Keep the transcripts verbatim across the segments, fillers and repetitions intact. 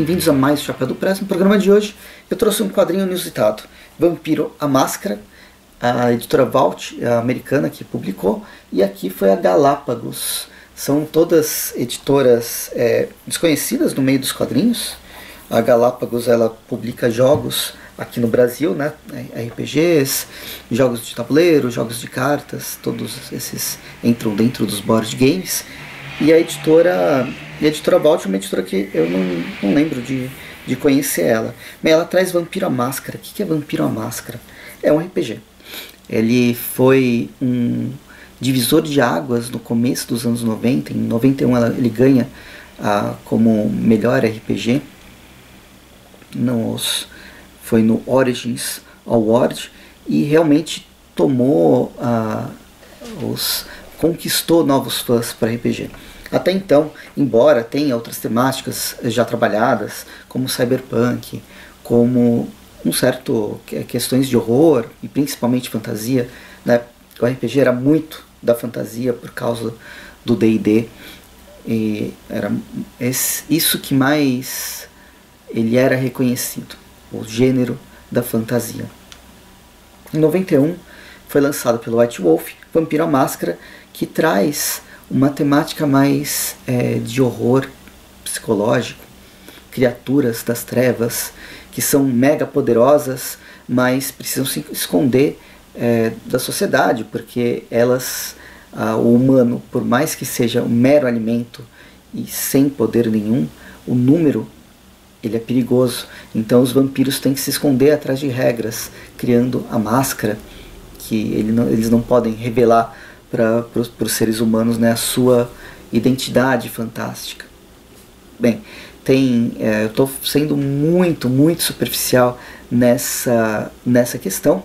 bem-vindos a mais Chapéu do Press. No programa de hoje eu trouxe um quadrinho inusitado, Vampiro a Máscara, a editora Vault, a americana, que publicou, e aqui foi a Galápagos. São todas editoras é, desconhecidas no meio dos quadrinhos. A Galápagos ela publica jogos aqui no Brasil, né? R P Gs, jogos de tabuleiro, jogos de cartas, todos esses entram dentro dos board games. E a editora, a editora Vault é uma editora que eu não, não lembro de, de conhecer ela. Mas ela traz Vampiro à Máscara. O que é Vampiro à Máscara? É um R P G. Ele foi um divisor de águas no começo dos anos noventa. Em noventa e um ela, ele ganha ah, como melhor R P G. Nos, foi no Origins Award. E realmente tomou ah, os... conquistou novos fãs para R P G. Até então, embora tenha outras temáticas já trabalhadas, como cyberpunk, como um certo questões de horror e principalmente fantasia, né? O R P G era muito da fantasia por causa do D e D, e era esse, isso que mais ele era reconhecido, o gênero da fantasia. Em noventa e um foi lançado pelo White Wolf Vampiro à Máscara, que traz uma temática mais é, de horror psicológico, criaturas das trevas que são mega poderosas, mas precisam se esconder é, da sociedade, porque elas, ah, o humano, por mais que seja um mero alimento e sem poder nenhum, o número ele é perigoso. Então os vampiros têm que se esconder atrás de regras, criando a máscara, que ele não, eles não podem revelar para os seres humanos, né, a sua identidade fantástica. Bem, tem, é, eu estou sendo muito, muito superficial nessa, nessa questão,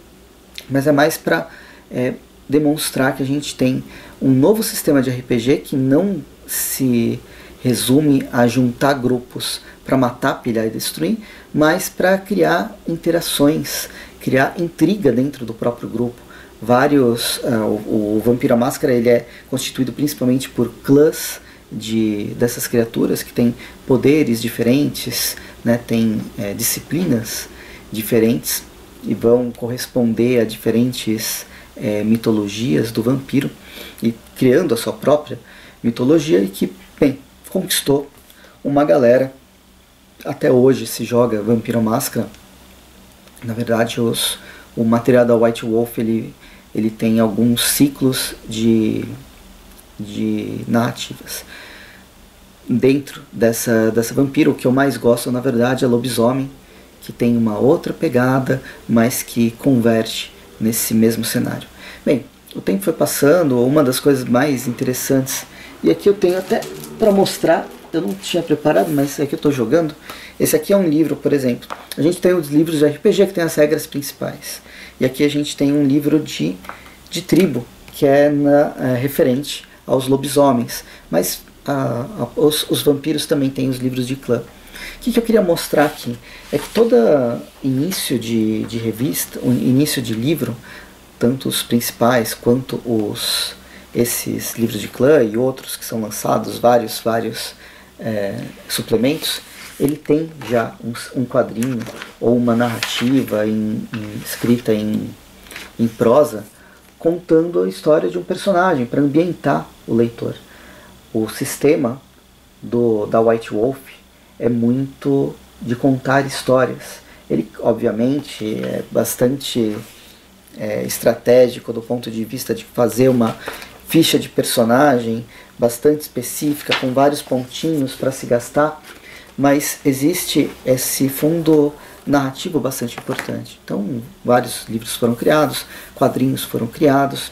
mas é mais para é, demonstrar que a gente tem um novo sistema de R P G que não se resume a juntar grupos para matar, pilhar e destruir, mas para criar interações, criar intriga dentro do próprio grupo. Vários, uh, o, o Vampiro à Máscara ele é constituído principalmente por clãs de, dessas criaturas que têm poderes diferentes, né, tem é, disciplinas diferentes e vão corresponder a diferentes é, mitologias do vampiro, e criando a sua própria mitologia, e que, bem, conquistou uma galera. Até hoje se joga Vampiro à Máscara. Na verdade, os, o material da White Wolf ele, ele tem alguns ciclos de, de narrativas. Dentro dessa, dessa vampiro, o que eu mais gosto, na verdade, é Lobisomem, que tem uma outra pegada, mas que converte nesse mesmo cenário. Bem, o tempo foi passando, uma das coisas mais interessantes, e aqui eu tenho até para mostrar, eu não tinha preparado, mas aqui eu estou jogando. Esse aqui é um livro, por exemplo. A gente tem os livros de R P G que tem as regras principais. E aqui a gente tem um livro de, de tribo, que é, na, é referente aos lobisomens. Mas a, a, os, os vampiros também têm os livros de clã. O que, que eu queria mostrar aqui? É que todo início de, de revista, o início de livro, tanto os principais quanto os, esses livros de clã e outros que são lançados, vários, vários é, suplementos, ele tem já um, um quadrinho ou uma narrativa em, em, escrita em, em prosa, contando a história de um personagem, para ambientar o leitor. O sistema do, da White Wolf é muito de contar histórias. Ele, obviamente, é bastante é, estratégico do ponto de vista de fazer uma ficha de personagem bastante específica, com vários pontinhos para se gastar, mas existe esse fundo narrativo bastante importante. Então, vários livros foram criados, quadrinhos foram criados,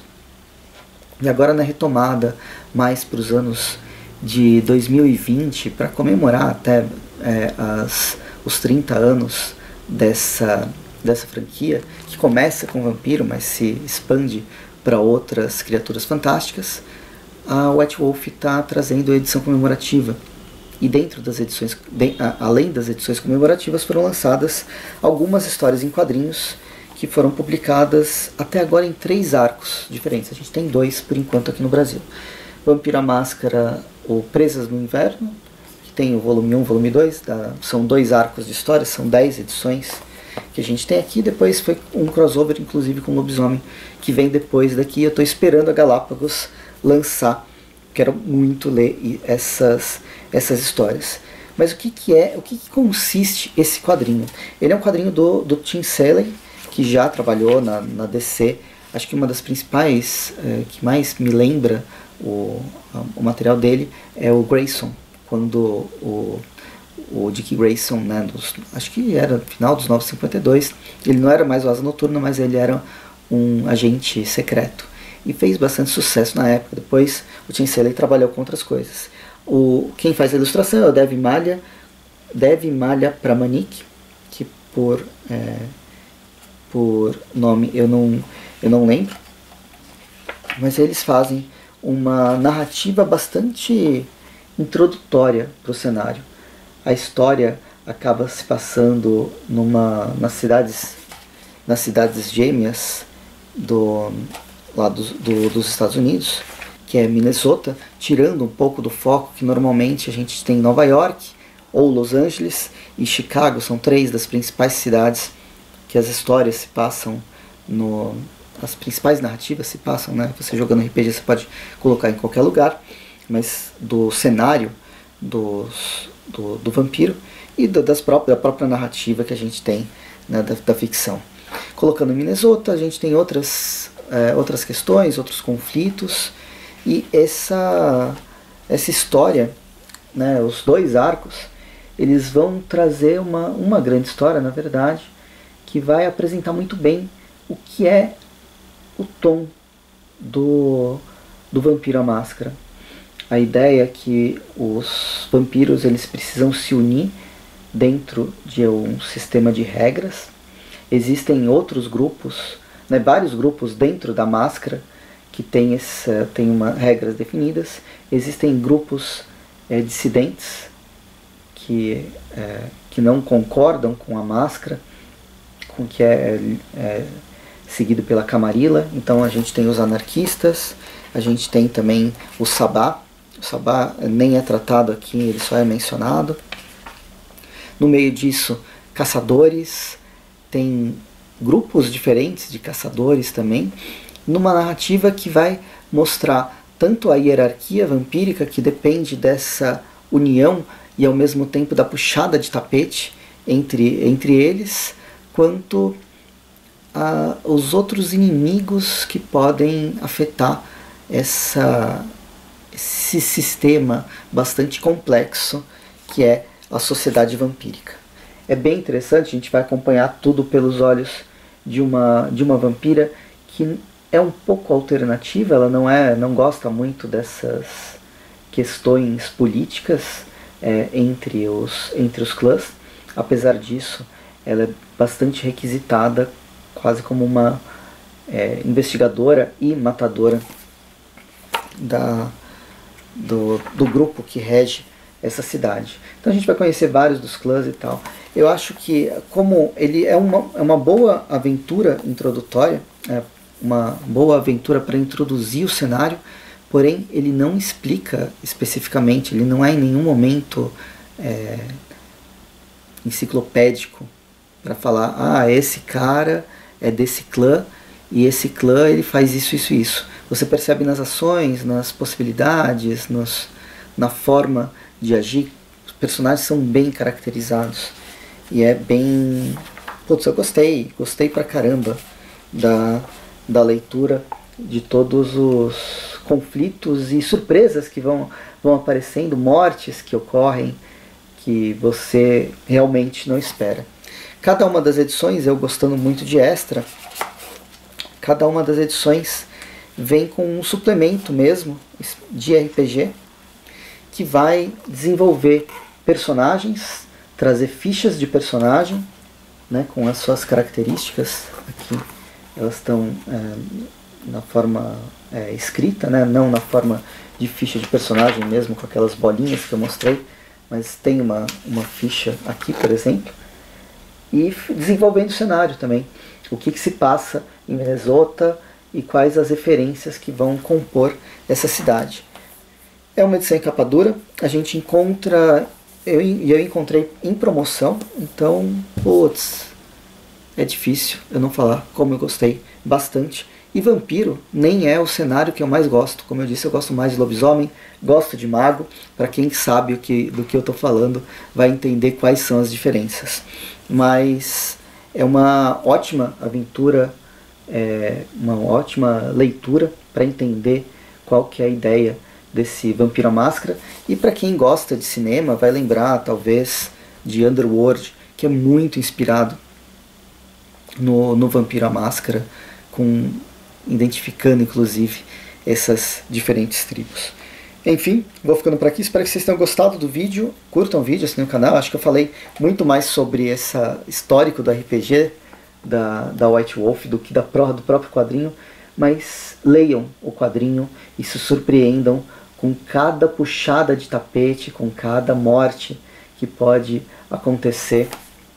e agora na retomada, mais para os anos de dois mil e vinte, para comemorar até é, as, os trinta anos dessa, dessa franquia, que começa com vampiro, mas se expande para outras criaturas fantásticas, a White Wolf está trazendo a edição comemorativa. E dentro das edições, de, a, além das edições comemorativas, foram lançadas algumas histórias em quadrinhos que foram publicadas até agora em três arcos diferentes. A gente tem dois por enquanto aqui no Brasil. Vampiro à Máscara, o Presas no Inverno, que tem o volume um, volume dois, da, são dois arcos de história, são dez edições que a gente tem aqui. Depois foi um crossover, inclusive, com o Lobisomem, que vem depois daqui. Eu estou esperando a Galápagos lançar, quero muito ler essas, essas histórias. Mas o que, que é, o que, que consiste esse quadrinho? Ele é um quadrinho do, do Tim Seeley, que já trabalhou na, na D C. Acho que uma das principais, é, que mais me lembra o, o material dele é o Grayson, quando o, o Dick Grayson, né, dos, acho que era no final dos Novos cinquenta e dois, ele não era mais o Asa Noturna, mas ele era um agente secreto. E fez bastante sucesso na época. Depois o Tim Seeley trabalhou com outras coisas. O, quem faz a ilustração é o Dev Malha, Dev Malha Pramanik, que por, é, por nome eu não, eu não lembro. Mas eles fazem uma narrativa bastante introdutória para o cenário. A história acaba se passando numa, nas cidades, nas cidades gêmeas do, lá do, do, dos Estados Unidos, que é Minnesota, tirando um pouco do foco que normalmente a gente tem em Nova York, ou Los Angeles e Chicago. São três das principais cidades que as histórias se passam no... as principais narrativas se passam, né? Você jogando R P G você pode colocar em qualquer lugar, mas do cenário dos, do, do vampiro e do, das próprias, da própria narrativa que a gente tem, né, da, da ficção. Colocando em Minnesota, a gente tem outras, é, outras questões, outros conflitos, e essa, essa história, né, os dois arcos, eles vão trazer uma, uma grande história, na verdade, que vai apresentar muito bem o que é o tom do, do Vampiro à Máscara. A ideia é que os vampiros eles precisam se unir dentro de um sistema de regras. Existem outros grupos, né, vários grupos dentro da máscara que tem, essa, tem uma, regras definidas. Existem grupos é, dissidentes que, é, que não concordam com a máscara, com o que é, é seguido pela Camarilla. Então a gente tem os anarquistas, a gente tem também o Sabá. O Sabá nem é tratado aqui, ele só é mencionado. No meio disso, caçadores, tem grupos diferentes de caçadores também, numa narrativa que vai mostrar tanto a hierarquia vampírica, que depende dessa união e ao mesmo tempo da puxada de tapete entre, entre eles, quanto a, os outros inimigos que podem afetar essa, esse sistema bastante complexo que é a sociedade vampírica. É bem interessante, a gente vai acompanhar tudo pelos olhos de uma, de uma vampira que é um pouco alternativa, ela não, é, não gosta muito dessas questões políticas é, entre, os, entre os clãs. Apesar disso, ela é bastante requisitada, quase como uma é, investigadora e matadora da, do, do grupo que rege essa cidade. Então a gente vai conhecer vários dos clãs e tal. Eu acho que como ele é uma, é uma boa aventura introdutória, é uma boa aventura para introduzir o cenário, porém ele não explica especificamente, ele não é em nenhum momento é, enciclopédico para falar, ah, esse cara é desse clã e esse clã ele faz isso, isso e isso. Você percebe nas ações, nas possibilidades, nos, na forma de agir. Os personagens são bem caracterizados e é bem... Putz, eu gostei, gostei pra caramba da, da leitura de todos os conflitos e surpresas que vão, vão aparecendo, mortes que ocorrem que você realmente não espera. Cada uma das edições, eu gostando muito de extra, cada uma das edições vem com um suplemento mesmo de R P G que vai desenvolver personagens, trazer fichas de personagem, né, com as suas características. Aqui elas estão é, na forma é, escrita, né, não na forma de ficha de personagem mesmo, com aquelas bolinhas que eu mostrei, mas tem uma, uma ficha aqui, por exemplo, e desenvolvendo o cenário também. O que, que se passa em Minnesota e quais as referências que vão compor essa cidade. É uma edição em capa dura, a gente encontra eu, eu encontrei em promoção, então, putz, é difícil eu não falar como eu gostei bastante. E vampiro nem é o cenário que eu mais gosto. Como eu disse, eu gosto mais de lobisomem, gosto de mago. Para quem sabe o que, do que eu estou falando, vai entender quais são as diferenças. Mas é uma ótima aventura, é uma ótima leitura para entender qual que é a ideia desse Vampiro à Máscara. E para quem gosta de cinema, vai lembrar talvez de Underworld, que é muito inspirado no, no Vampiro à Máscara, com... identificando inclusive essas diferentes tribos. Enfim, vou ficando por aqui, espero que vocês tenham gostado do vídeo, curtam o vídeo, assinem o canal. Acho que eu falei muito mais sobre esse histórico do R P G da, da White Wolf do que da, do próprio quadrinho, mas leiam o quadrinho e se surpreendam com cada puxada de tapete, com cada morte que pode acontecer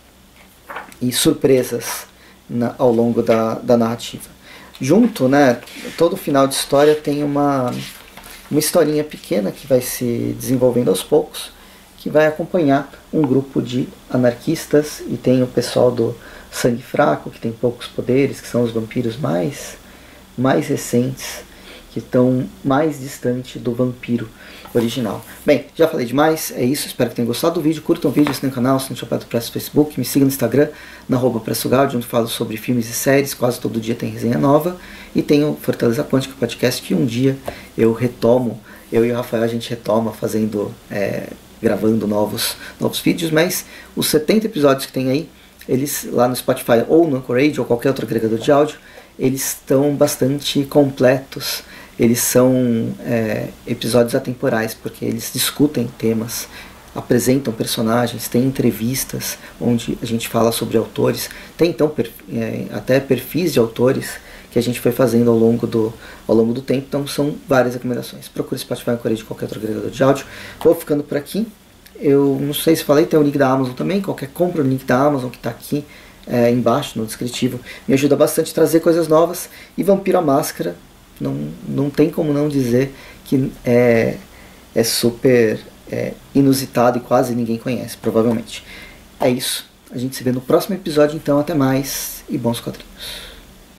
e surpresas na, ao longo da, da narrativa. Junto, né, todo final de história tem uma, uma historinha pequena que vai se desenvolvendo aos poucos, que vai acompanhar um grupo de anarquistas, e tem o pessoal do Sangue Fraco, que tem poucos poderes, que são os vampiros mais, mais recentes, que estão mais distante do vampiro original. Bem, já falei demais, é isso, espero que tenham gostado do vídeo, curtam o vídeo, assinem o canal, assinem o Chapéu do Presto no Facebook, me sigam no Instagram, na arroba Pressugaldi, onde falo sobre filmes e séries, quase todo dia tem resenha nova, e tem o Fortaleza Quântica Podcast, que um dia eu retomo, eu e o Rafael a gente retoma fazendo, é, gravando novos, novos vídeos, mas os setenta episódios que tem aí, eles lá no Spotify ou no Anchorage ou qualquer outro agregador de áudio, eles estão bastante completos. Eles são é, episódios atemporais, porque eles discutem temas, apresentam personagens, tem entrevistas onde a gente fala sobre autores, tem então per, é, até perfis de autores que a gente foi fazendo ao longo do, ao longo do tempo, então são várias recomendações. Procure Spotify, Anchorage de qualquer outro agregador de áudio. Vou ficando por aqui. Eu não sei se falei, tem o link da Amazon também, qualquer compra, o link da Amazon que está aqui é, embaixo no descritivo, me ajuda bastante a trazer coisas novas. E Vampiro à Máscara, Não, não tem como não dizer que é, é super é, inusitado e quase ninguém conhece, provavelmente. É isso. A gente se vê no próximo episódio, então. Até mais e bons quadrinhos.